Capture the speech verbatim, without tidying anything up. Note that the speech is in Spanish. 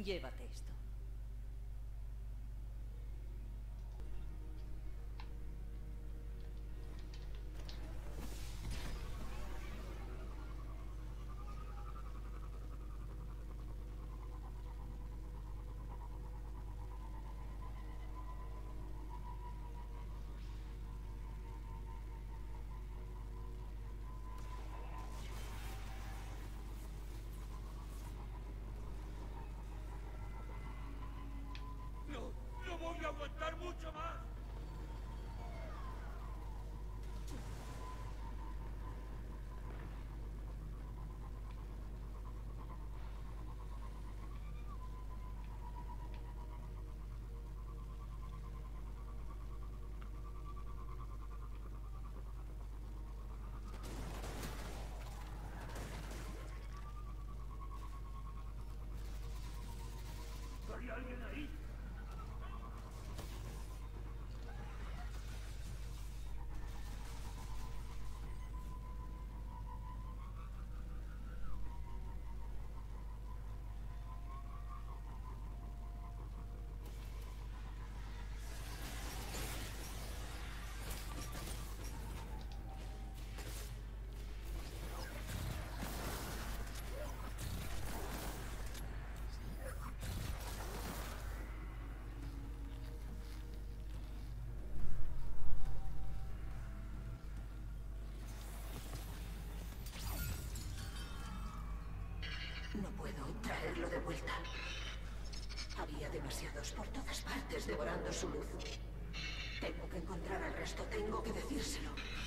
Llévate esto. No, no voy a aguantar mucho más. ¿Hay alguien ahí? No puedo traerlo de vuelta. Había demasiados por todas partes devorando su luz. Tengo que encontrar al resto, tengo que decírselo.